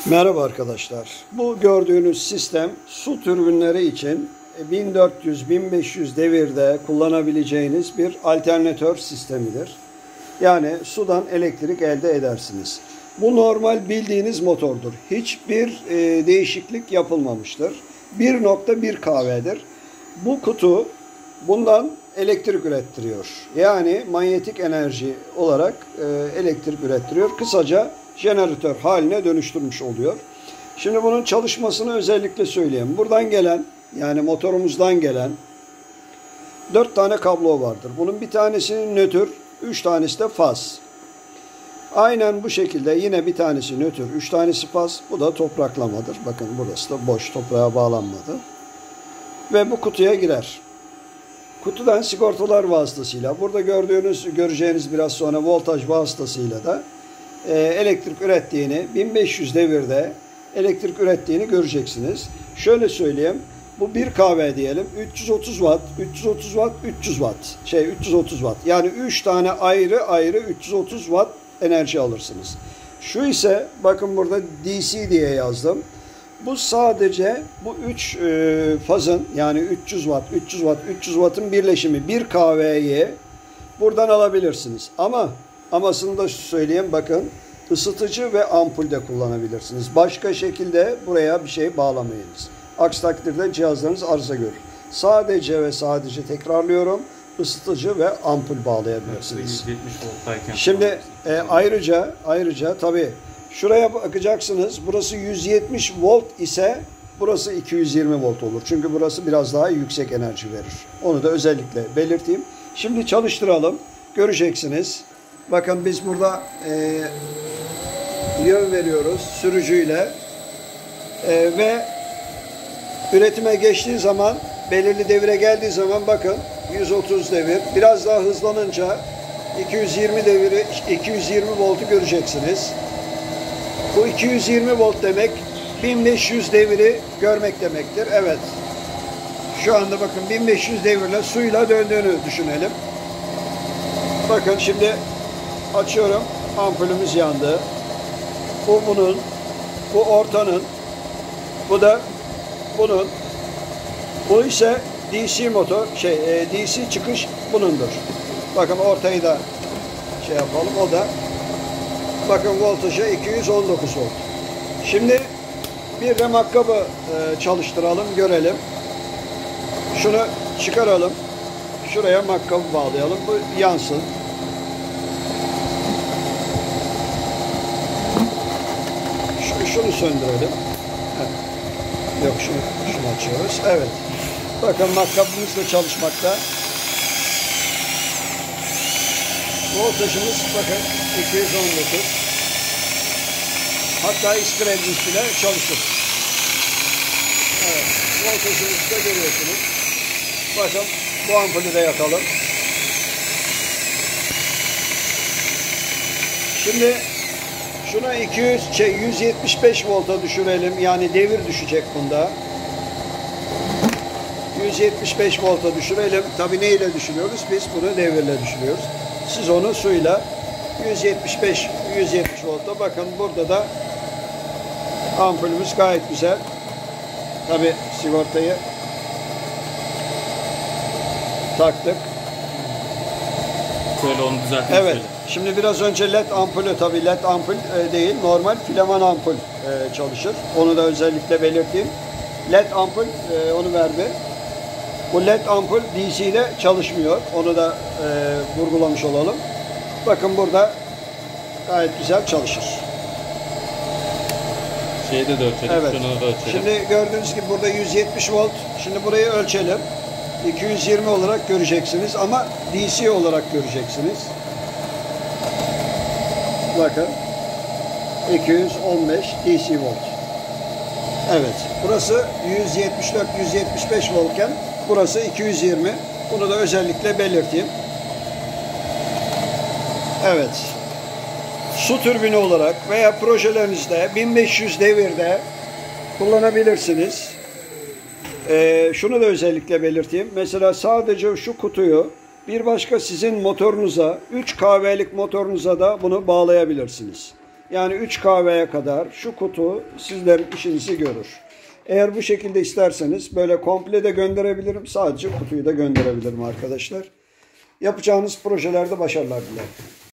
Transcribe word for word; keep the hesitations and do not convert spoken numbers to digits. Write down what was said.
Merhaba arkadaşlar. Bu gördüğünüz sistem su türbinleri için bin dört yüz bin beş yüz devirde kullanabileceğiniz bir alternatör sistemidir. Yani sudan elektrik elde edersiniz. Bu normal bildiğiniz motordur. Hiçbir e, değişiklik yapılmamıştır. bir nokta bir kV'dir. Bu kutu bundan elektrik ürettiriyor. Yani manyetik enerji olarak e, elektrik ürettiriyor. Kısaca jeneratör haline dönüştürmüş oluyor. Şimdi bunun çalışmasını özellikle söyleyeyim. Buradan gelen, yani motorumuzdan gelen dört tane kablo vardır. Bunun bir tanesi nötr, üç tanesi de faz. Aynen bu şekilde yine bir tanesi nötr, üç tanesi faz. Bu da topraklamadır. Bakın burası da boş, toprağa bağlanmadı. Ve bu kutuya girer. Kutudan sigortalar vasıtasıyla, burada gördüğünüz, göreceğiniz biraz sonra voltaj vasıtasıyla da e, elektrik ürettiğini, bin beş yüz devirde elektrik ürettiğini göreceksiniz. Şöyle söyleyeyim, bu bir kW diyelim, üç yüz otuz watt, üç yüz otuz watt, üç yüz watt, şey üç yüz otuz watt. Yani üç tane ayrı ayrı üç yüz otuz watt enerji alırsınız. Şu ise, bakın burada D C diye yazdım. Bu sadece bu üç e, fazın, yani üç yüz watt, üç yüz watt, üç yüz watt'ın birleşimi bir kW'yi buradan alabilirsiniz. Ama amasını da söyleyeyim, bakın ısıtıcı ve ampul de kullanabilirsiniz. Başka şekilde buraya bir şey bağlamayınız. Aksi takdirde cihazlarınız arıza görür. Sadece ve sadece tekrarlıyorum, ısıtıcı ve ampul bağlayabilirsiniz. yüz yetmiş volttayken Şimdi e, ayrıca ayrıca tabii şuraya bakacaksınız. Burası yüz yetmiş volt ise burası iki yüz yirmi volt olur. Çünkü burası biraz daha yüksek enerji verir. Onu da özellikle belirteyim. Şimdi çalıştıralım. Göreceksiniz. Bakın biz burada e, yön veriyoruz sürücüyle e, ve üretime geçtiği zaman, belirli devire geldiği zaman bakın yüz otuz devir. Biraz daha hızlanınca iki yüz yirmi deviri, iki yüz yirmi voltu göreceksiniz. Bu iki yüz yirmi volt demek bin beş yüz deviri görmek demektir. Evet. Şu anda bakın bin beş yüz devirle suyla döndüğünü düşünelim. Bakın şimdi açıyorum. Ampulümüz yandı. Bu bunun, bu ortanın, bu da bunun. Bu ise D C motor, şey D C çıkış bunundur. Bakın ortayı da şey yapalım. O da bakın voltajı iki yüz on dokuz volt. Şimdi bir de matkabı e, çalıştıralım, görelim. Şunu çıkaralım. Şuraya matkabı bağlayalım. Bu yansın. Şu, şunu söndürelim. Evet. Yok, şunu, şunu açıyoruz. Evet. Bakın matkabımız da çalışmakta. Voltajımız bakın iki yüz on dokuz. Hatta iskrediniz bile çalışır. Evet. Voltajımızı da görüyorsunuz. Bakın bu ampulü de yakalım. Şimdi şunu iki yüz, şey, yüz yetmiş beş volta düşürelim. Yani devir düşecek bunda. yüz yetmiş beş volta düşürelim. Tabii neyle düşürüyoruz? Biz bunu devirle düşürüyoruz. Siz onu suyla yüz yetmiş beş yüz yetmiş voltta. Bakın burada da ampulümüz gayet güzel. Tabii sigortayı taktık. Şöyle onu düzeltmek. Evet. Şöyle. Şimdi biraz önce led ampulü, tabii led ampul e, değil, normal filaman ampul e, çalışır. Onu da özellikle belirteyim. Led ampul e, onu verdi. Bu led ampul D C'de çalışmıyor. Onu da e, vurgulamış olalım. Bakın burada gayet güzel çalışır. Şeyde de ölçelim. Evet. Şunu da ölçelim. Şimdi gördüğünüz gibi burada yüz yetmiş volt. Şimdi burayı ölçelim. iki yüz yirmi olarak göreceksiniz ama D C olarak göreceksiniz. Bakın iki yüz on beş D C volt. Evet. Burası yüz yetmiş dört yüz yetmiş beş voltken burası iki yüz yirmi. Bunu da özellikle belirteyim. Evet. Su türbini olarak veya projelerinizde bin beş yüz devirde kullanabilirsiniz. Ee, şunu da özellikle belirteyim. Mesela sadece şu kutuyu bir başka sizin motorunuza, üç kW'lik motorunuza da bunu bağlayabilirsiniz. Yani üç kahveye kadar şu kutu sizlerin işinizi görür. Eğer bu şekilde isterseniz böyle komple de gönderebilirim. Sadece kutuyu da gönderebilirim arkadaşlar. Yapacağınız projelerde başarılar dilerim.